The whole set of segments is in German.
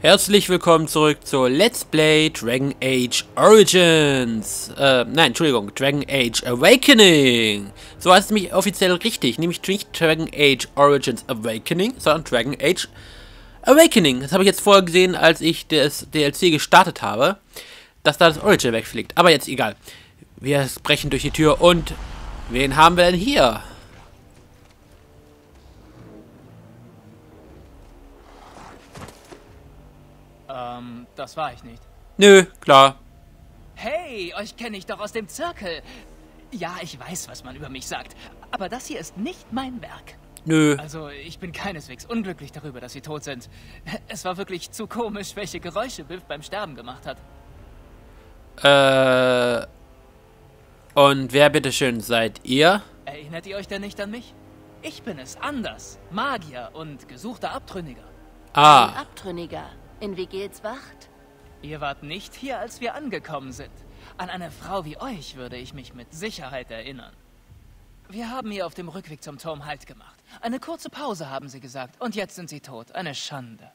Herzlich willkommen zurück zu Let's Play Dragon Age Origins. Nein, Entschuldigung, Dragon Age Awakening. So heißt es nämlich offiziell richtig, nämlich nicht Dragon Age Origins Awakening, sondern Dragon Age Awakening. Das habe ich jetzt vorher gesehen, als ich das DLC gestartet habe, dass da das Origin wegfliegt. Aber jetzt egal. Wir brechen durch die Tür und wen haben wir denn hier? Das war ich nicht. Nö, klar. Hey, euch kenne ich doch aus dem Zirkel. Ja, ich weiß, was man über mich sagt. Aber das hier ist nicht mein Werk. Nö. Also, ich bin keineswegs unglücklich darüber, dass sie tot sind. Es war wirklich zu komisch, welche Geräusche Biff beim Sterben gemacht hat. Und wer bitteschön seid ihr? Erinnert ihr euch denn nicht an mich? Ich bin es, Anders. Magier und gesuchter Abtrünniger. Ah. Ein Abtrünniger. In Vigils Wacht? Ihr wart nicht hier, als wir angekommen sind. An eine Frau wie euch würde ich mich mit Sicherheit erinnern. Wir haben hier auf dem Rückweg zum Turm Halt gemacht. Eine kurze Pause, haben sie gesagt. Und jetzt sind sie tot. Eine Schande.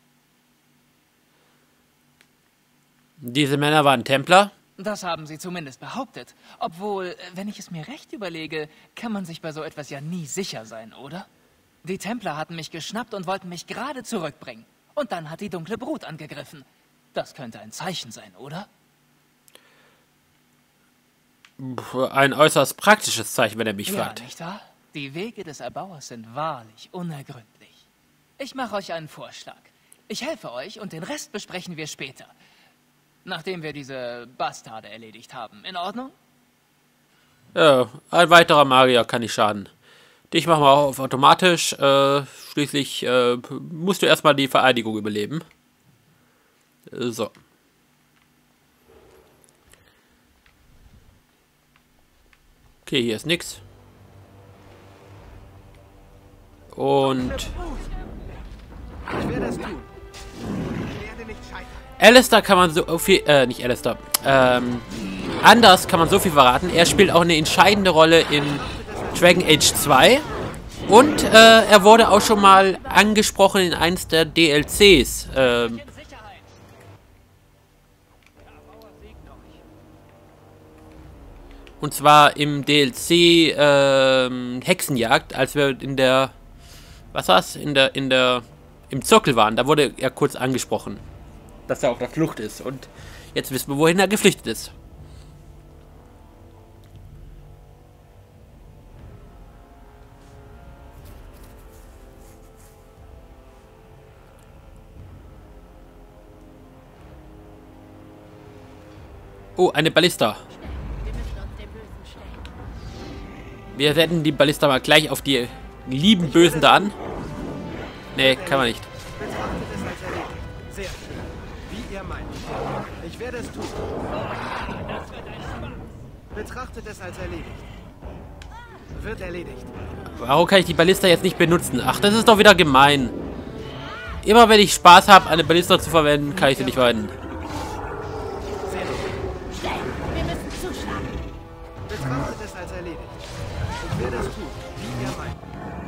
Diese Männer waren Templer? Das haben sie zumindest behauptet. Obwohl, wenn ich es mir recht überlege, kann man sich bei so etwas ja nie sicher sein, oder? Die Templer hatten mich geschnappt und wollten mich gerade zurückbringen. Und dann hat die dunkle Brut angegriffen. Das könnte ein Zeichen sein, oder? Ein äußerst praktisches Zeichen, wenn er mich Ja, fragt. nicht wahr? Die Wege des Erbauers sind wahrlich unergründlich. Ich mache euch einen Vorschlag. Ich helfe euch und den Rest besprechen wir später. Nachdem wir diese Bastarde erledigt haben. In Ordnung? Ja, ein weiterer Magier kann nicht schaden. Dich machen wir auch auf automatisch. Schließlich musst du erstmal die Vereidigung überleben. So. Okay, hier ist nix. Und Ich werde es tun. Ich werde nicht scheitern. Alistair kann man so viel, nicht Alistair, Anders kann man so viel verraten. Er spielt auch eine entscheidende Rolle in Dragon Age 2. Und er wurde auch schon mal angesprochen in eins der DLCs. Und zwar im DLC Hexenjagd, als wir in der, was war's, im Zirkel waren. Da wurde er kurz angesprochen, dass er auf der Flucht ist. Und jetzt wissen wir, wohin er geflüchtet ist. Oh, eine Ballista. Wir setzen die Ballista mal gleich auf die lieben Bösen da an. Nee, kann man nicht. Betrachtet es als erledigt. Sehr schön. Wie ihr meint. Ich werde es tun. Betrachtet es als erledigt. Wird erledigt. Warum kann ich die Ballista jetzt nicht benutzen? Ach, das ist doch wieder gemein. Immer wenn ich Spaß habe, eine Ballista zu verwenden, kann ich sie nicht verwenden. Wir müssen zuschlagen. Betrachtet es als erledigt. Ich werde es tun. Wie ihr meint.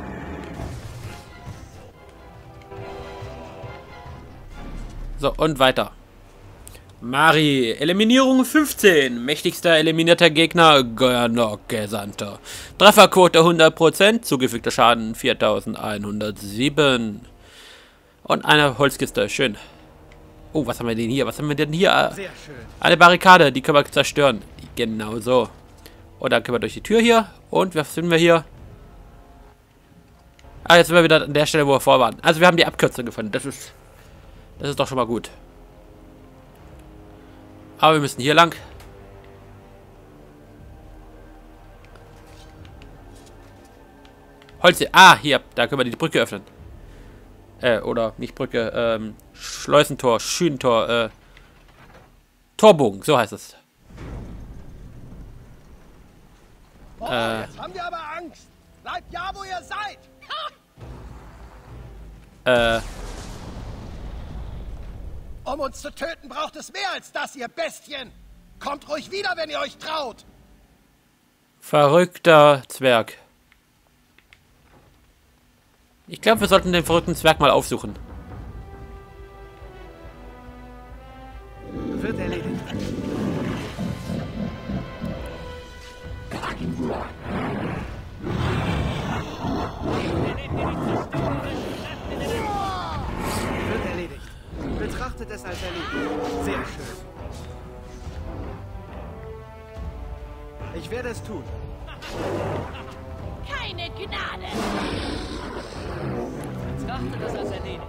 So, und weiter. Mari, Eliminierung 15. Mächtigster eliminierter Gegner, Gernok Gesandter. Trefferquote 100%, zugefügter Schaden 4107. Und eine Holzkiste, schön. Oh, was haben wir denn hier? Was haben wir denn hier? Sehr schön. Eine Barrikade, die können wir zerstören. Genau so. Und dann können wir durch die Tür hier. Und was finden wir hier? Ah, jetzt sind wir wieder an der Stelle, wo wir vor waren. Also wir haben die Abkürzung gefunden. Das ist doch schon mal gut. Aber wir müssen hier lang. Holz. Ah, hier. Da können wir die Brücke öffnen. Oder nicht Brücke. Schleusentor, Schünentor, Torbogen. So heißt es. Jetzt haben wir aber Angst. Bleibt ja, wo ihr seid. Um uns zu töten, braucht es mehr als das, ihr Bestien. Kommt ruhig wieder, wenn ihr euch traut. Verrückter Zwerg. Ich glaube, wir sollten den verrückten Zwerg mal aufsuchen. Wird erledigt. Betrachtet es als erledigt. Sehr schön. Ich werde es tun. Keine Gnade! Betrachtet das als erledigt.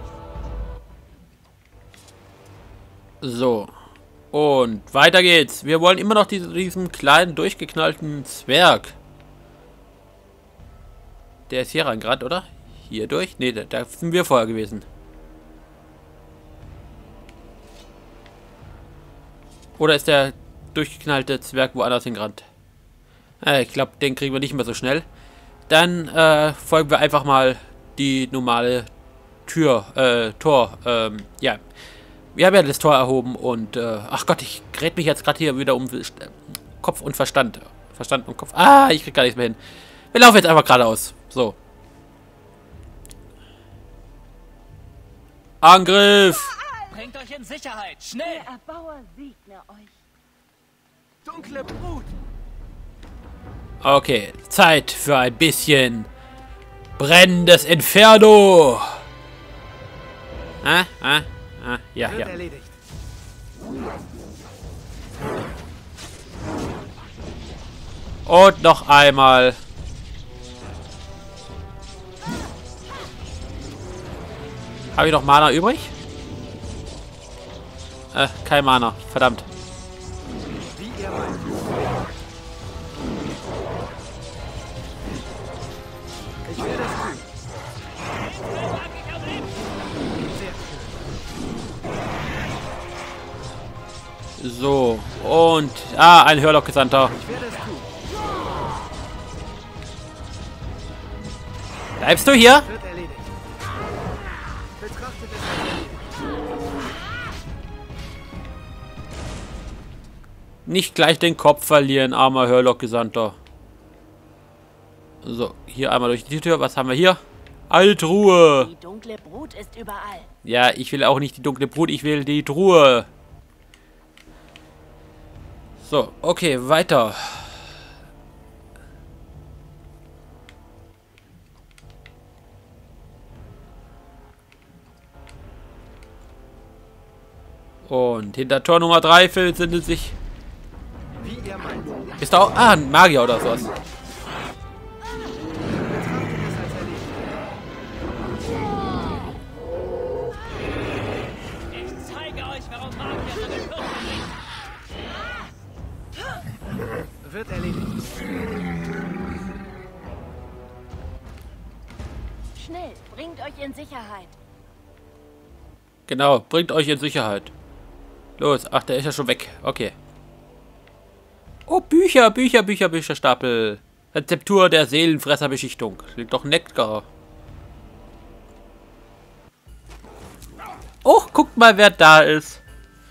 So. Und weiter geht's. Wir wollen immer noch diesen kleinen, durchgeknallten Zwerg. Der ist hier reingerannt, oder? Hier durch? Ne, da sind wir vorher gewesen. Oder ist der durchgeknallte Zwerg woanders hingerannt? Ich glaube, den kriegen wir nicht mehr so schnell. Dann folgen wir einfach mal die normale Tor. Ja. Wir haben ja das Tor erhoben und ach Gott, ich gerät mich jetzt gerade hier wieder um Kopf und Verstand. Verstand und Kopf. Ah, ich krieg gar nichts mehr hin. Wir laufen jetzt einfach geradeaus. So. Angriff! Bringt euch in Sicherheit. Schnell! Der Erbauer segne euch. Dunkle Brut. Okay, Zeit für ein bisschen brennendes Inferno. Ja, Wird ja. erledigt. Und noch einmal. Habe ich noch Mana übrig? Kein Mana. Verdammt. Wie ihr meint. Ich werde es tun. Sehr schön. So. Und. Ah, ein Hörlock-Gesandter. Ich werde es tun. Bleibst du hier? Wird erledigt. Betrachtet es als erledigt. Nicht gleich den Kopf verlieren, armer Hörlock-Gesandter. So, hier einmal durch die Tür. Was haben wir hier? Altruhe. Die dunkle Brut ist überall. Ja, ich will auch nicht die dunkle Brut, ich will die Truhe. So, okay, weiter. Und hinter Tor Nummer 3 findet sich... Wie ihr meint. Ist da auch... Ah, ein Magier oder sowas. Betrachtet es als erledigt. Ich zeige euch, warum Magier so eine Kurve bringt. Wird erledigt. Schnell, bringt euch in Sicherheit. Genau, bringt euch in Sicherheit. Los, ach, der ist ja schon weg. Okay. Oh, Bücherstapel. Rezeptur der Seelenfresserbeschichtung. Liegt doch Nektar. Oh, guckt mal, wer da ist.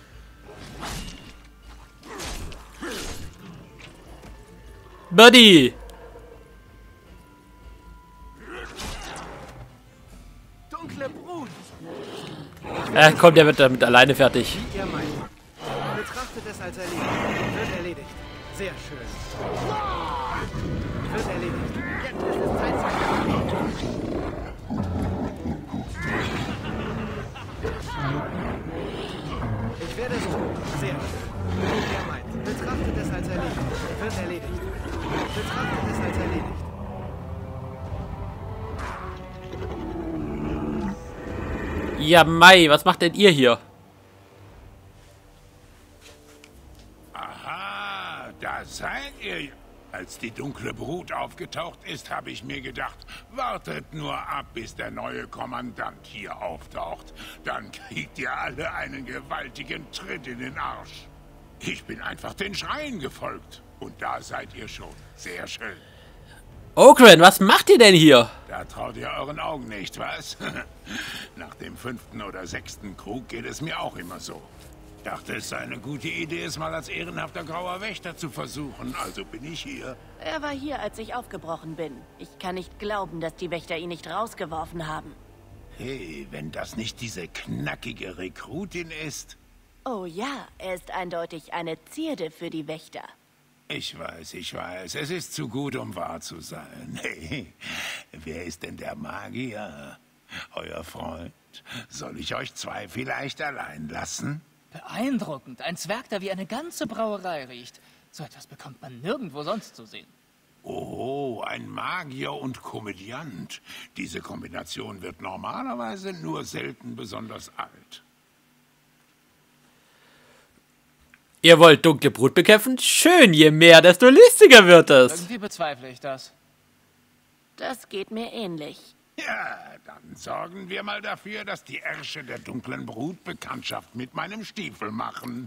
Buddy. Dunkle Brut. Komm, der wird damit alleine fertig. Wie ihr meint. Betrachtet es als erledigt. Wird erledigt. Sehr schön. Wird erledigt. Jetzt ist es Zeit zu Ich werde es tun. Sehr schön. Wie ihr meint. Betrachtet es als erledigt. Wird erledigt. Betrachtet es als erledigt. Ja, Mai, was macht denn ihr hier? Aha, da seid ihr. Als die dunkle Brut aufgetaucht ist, habe ich mir gedacht, wartet nur ab, bis der neue Kommandant hier auftaucht. Dann kriegt ihr alle einen gewaltigen Tritt in den Arsch. Ich bin einfach den Schreien gefolgt. Und da seid ihr schon. Sehr schön. Ogren, was macht ihr denn hier? Da traut ihr euren Augen nicht, was? Nach dem 5. oder 6. Krug geht es mir auch immer so. Dachte, es sei eine gute Idee, es mal als ehrenhafter grauer Wächter zu versuchen. Also bin ich hier. Er war hier, als ich aufgebrochen bin. Ich kann nicht glauben, dass die Wächter ihn nicht rausgeworfen haben. Hey, wenn das nicht diese knackige Rekrutin ist. Oh ja, er ist eindeutig eine Zierde für die Wächter. Ich weiß. Es ist zu gut, um wahr zu sein. Hey, wer ist denn der Magier? Euer Freund? Soll ich euch zwei vielleicht allein lassen? Beeindruckend. Ein Zwerg, der wie eine ganze Brauerei riecht. So etwas bekommt man nirgendwo sonst zu sehen. Oh, ein Magier und Komödiant. Diese Kombination wird normalerweise nur selten besonders alt. Ihr wollt dunkle Brut bekämpfen? Schön, je mehr, desto lustiger wird es. Irgendwie bezweifle ich das. Das geht mir ähnlich. Ja, dann sorgen wir mal dafür, dass die Ärsche der dunklen Brut Bekanntschaft mit meinem Stiefel machen.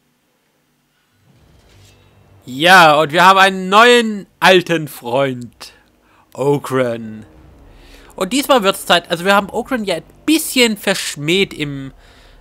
Ja, und wir haben einen neuen alten Freund. Oghran. Und diesmal wird es Zeit, also wir haben Oghran ja ein bisschen verschmäht im,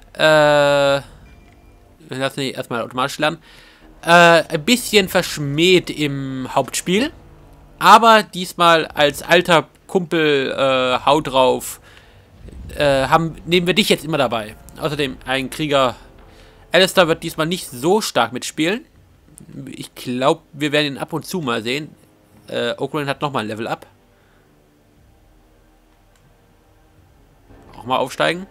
wir lassen ihn erstmal automatisch lernen. Ein bisschen verschmäht im Hauptspiel. Aber diesmal als alter Kumpel, hau drauf, nehmen wir dich jetzt immer dabei. Außerdem ein Krieger. Alistair wird diesmal nicht so stark mitspielen. Ich glaube, wir werden ihn ab und zu mal sehen. Oghran hat nochmal ein Level Up. Auch mal aufsteigen.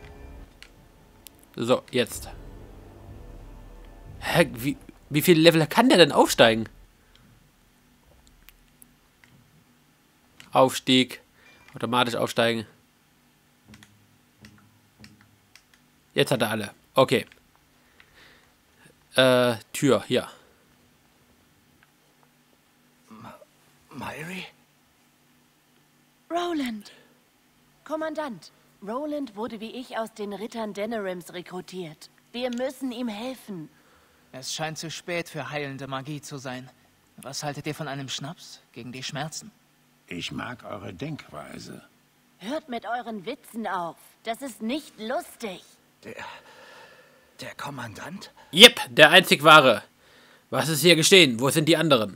So, jetzt. Hä, wie viele Level kann der denn aufsteigen? Aufstieg. Automatisch aufsteigen. Jetzt hat er alle. Okay. Tür, hier. Mairie? Roland! Kommandant, Roland wurde wie ich aus den Rittern Denerims rekrutiert. Wir müssen ihm helfen. Es scheint zu spät für heilende Magie zu sein. Was haltet ihr von einem Schnaps gegen die Schmerzen? Ich mag eure Denkweise. Hört mit euren Witzen auf. Das ist nicht lustig. Der Kommandant? Jep, der einzig wahre. Was ist hier geschehen? Wo sind die anderen?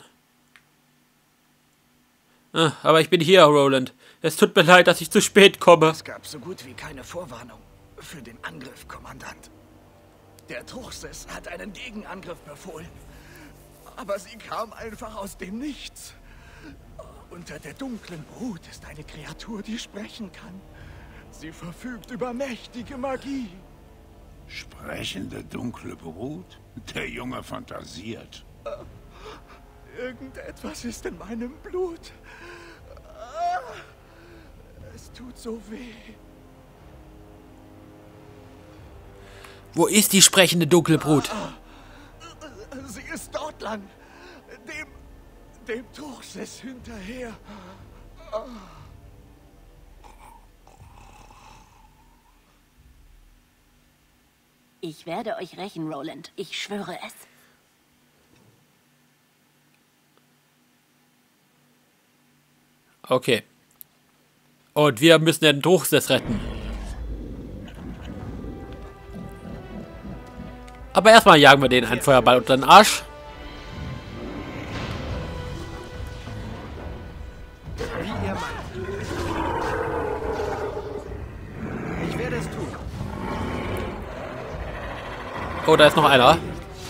Aber ich bin hier, Roland. Es tut mir leid, dass ich zu spät komme. Es gab so gut wie keine Vorwarnung für den Angriff, Kommandant. Der Truchsess hat einen Gegenangriff befohlen. Aber sie kam einfach aus dem Nichts. Unter der dunklen Brut ist eine Kreatur, die sprechen kann. Sie verfügt über mächtige Magie. Sprechende dunkle Brut? Der Junge fantasiert. Irgendetwas ist in meinem Blut. Es tut so weh. Wo ist die sprechende dunkle Brut? Sie ist dort lang. Dem Truchsess hinterher. Ich werde euch rächen, Roland. Ich schwöre es. Okay. Und wir müssen den Truchsess retten. Aber erstmal jagen wir den einen Feuerball unter den Arsch. Wie ihr meint. Ich werde es tun. Oh, da ist noch einer.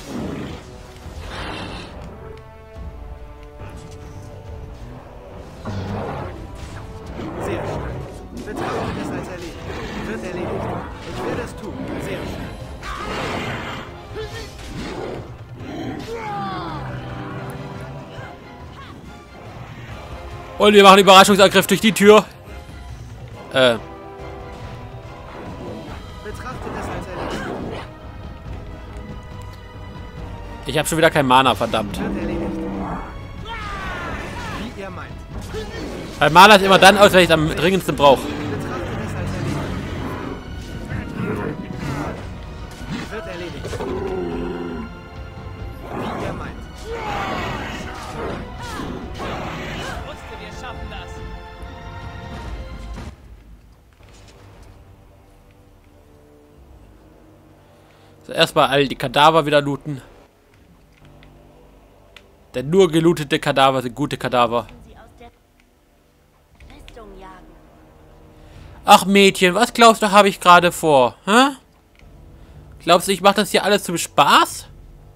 Sehr schön. Betrachtet es als erledigt. Wird erledigt. Ich werde es tun. Sehr schön. Und wir machen Überraschungsangriff durch die Tür. Betrachtet es als erledigt. Ich habe schon wieder kein Mana, verdammt. Wird erledigt. Wie ihr meint. Weil Mana ist immer dann aus, wenn ich es am dringendsten brauche. Betrachtet es als erledigt. Wird erledigt. Wie ihr meint. Ich wusste, wir schaffen das. So, erstmal all die Kadaver wieder looten. Denn nur gelootete Kadaver sind gute Kadaver. Sie aus der Festung jagen. Ach Mädchen, was glaubst du, habe ich gerade vor? Hä? Glaubst du, ich mache das hier alles zum Spaß?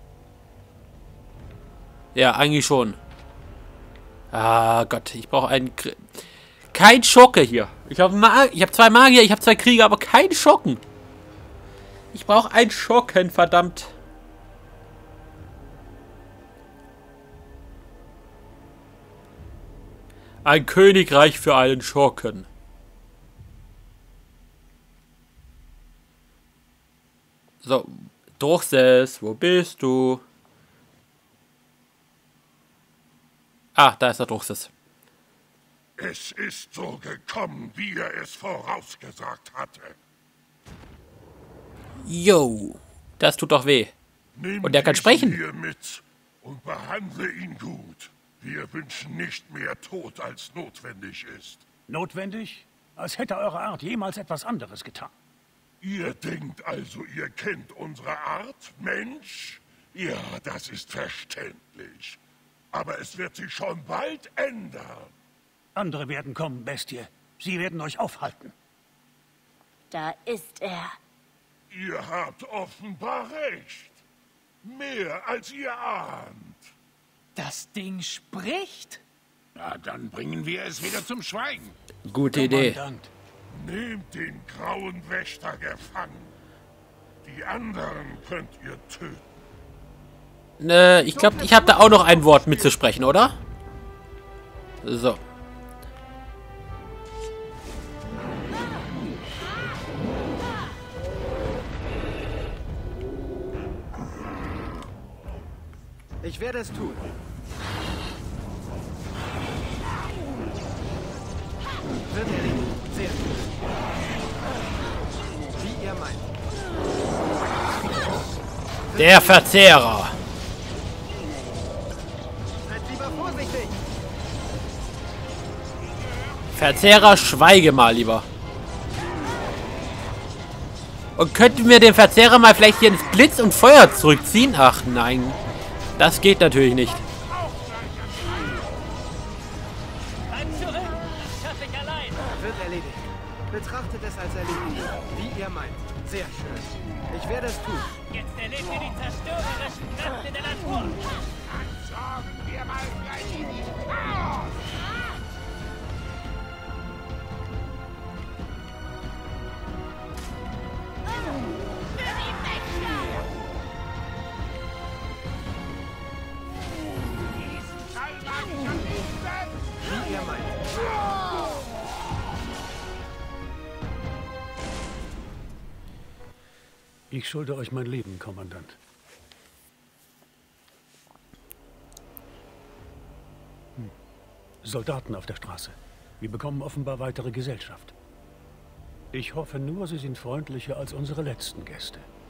Ja, eigentlich schon. Ah Gott, ich brauche einen... Kein Schocke hier. Ich habe zwei Magier, ich habe 2 Krieger, aber kein Schocken. Ich brauche einen Schocken, verdammt. Ein Königreich für einen Schurken. So, Druchses, wo bist du? Ah, da ist der Druchses. Es ist so gekommen, wie er es vorausgesagt hatte. Yo, das tut doch weh. Nimm Und er kann diesen sprechen. hier mit und behandle ihn gut. Wir wünschen nicht mehr Tod, als notwendig ist. Notwendig? Als hätte eure Art jemals etwas anderes getan. Ihr denkt also, ihr kennt unsere Art, Mensch? Ja, das ist verständlich. Aber es wird sich schon bald ändern. Andere werden kommen, Bestie. Sie werden euch aufhalten. Da ist er. Ihr habt offenbar recht. Mehr als ihr ahnt. Das Ding spricht? Na, dann bringen wir es wieder zum Schweigen. Gute Idee. Kommandant, Nehmt den grauen Wächter gefangen. Die anderen könnt ihr töten. Ich glaube, ich habe da auch noch ein Wort mitzusprechen, oder? So. Ich werde es tun. Wird erledigt. Sehr gut. Wie ihr meint. Der Verzehrer. Seid lieber vorsichtig. Verzehrer, schweige mal lieber. Und könnten wir den Verzehrer mal vielleicht hier ins Blitz und Feuer zurückziehen? Ach nein. Das geht natürlich nicht. Bleib zurück! Das schaffe ich allein! Wird erledigt. Betrachtet es als erledigt. Wie ihr meint. Sehr schön. Ich werde es tun. Jetzt erlebt ihr die zerstörerischen Kräfte der Natur! Sorgen wir mal gleich in die Chaos. Wie ihr meint. ich schulde euch mein Leben, Kommandant. Soldaten auf der Straße. Wir bekommen offenbar weitere Gesellschaft. Ich hoffe nur, sie sind freundlicher als unsere letzten Gäste.